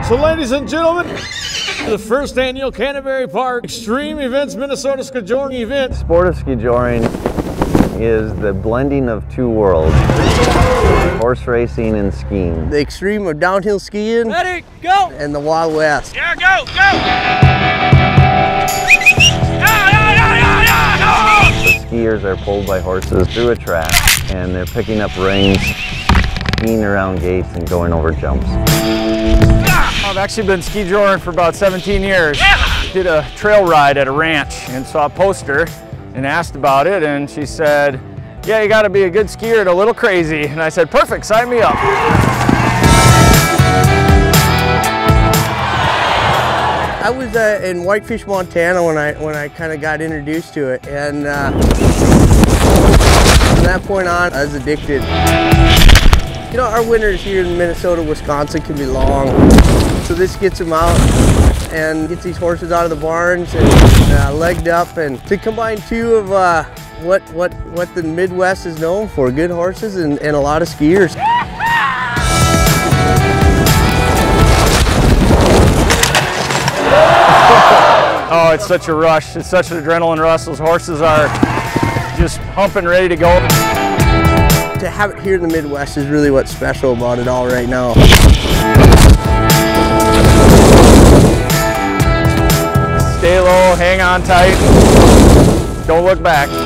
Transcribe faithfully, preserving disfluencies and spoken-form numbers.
So ladies and gentlemen, the first annual Canterbury Park Extreme Events Minnesota Skijoring event. Sport of skijoring is the blending of two worlds, horse racing and skiing. The extreme of downhill skiing. Ready, go! And the Wild West. Yeah, go, go! Yeah, yeah, yeah, yeah, yeah, The skiers are pulled by horses through a track and they're picking up reins, skiing around gates and going over jumps. I've actually been skijoring for about seventeen years. Did a trail ride at a ranch and saw a poster and asked about it, and she said, yeah, you got to be a good skier and a little crazy. And I said, perfect, sign me up. I was uh, in Whitefish, Montana when I when I kind of got introduced to it, and uh, from that point on, I was addicted. You know, our winters here in Minnesota, Wisconsin can be long, so this gets them out and gets these horses out of the barns and uh, legged up, and to combine two of uh, what what what the Midwest is known for, good horses and, and a lot of skiers. Oh, it's such a rush. It's such an adrenaline rush. Those horses are just humping, ready to go. To have it here in the Midwest is really what's special about it all right now. Stay low, hang on tight, don't look back.